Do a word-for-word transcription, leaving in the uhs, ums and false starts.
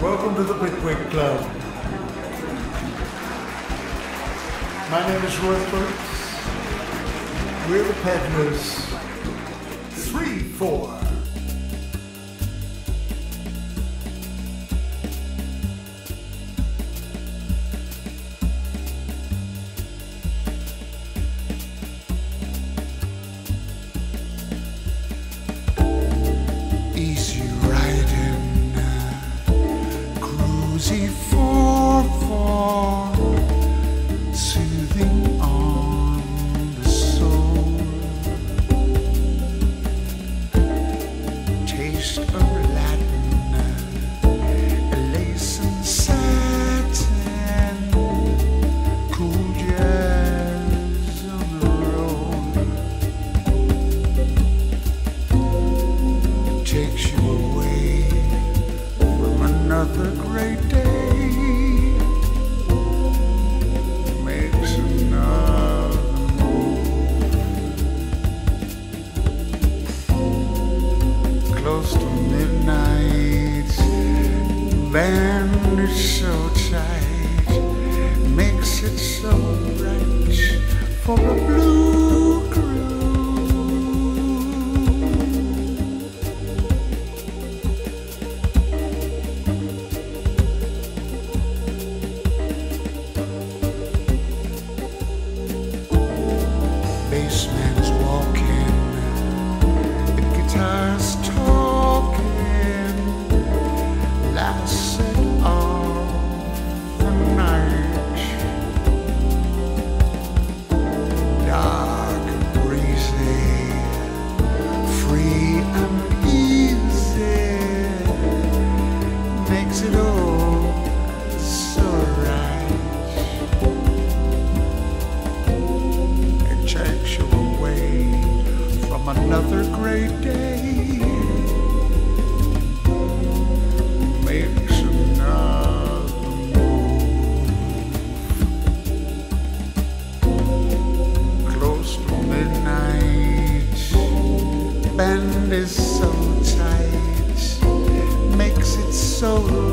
Welcome to the Pickwick Club. My name is Robyn Promotions. We're the peddlers. Three, four. Easy riding, cruisy four four, soothing on the soul. Taste of Latin, lace and satin, cool jazz on the road. Takes you away from another great day, makes another move, close to midnight, band is so tight, makes it so right for a blue groove. Bassman's walking, the guitar's talking, last set of the night. Dark and breezy, free and easy, makes it all so right. It takes you away from another great day, makes another move, close to midnight, band is so tight, makes it so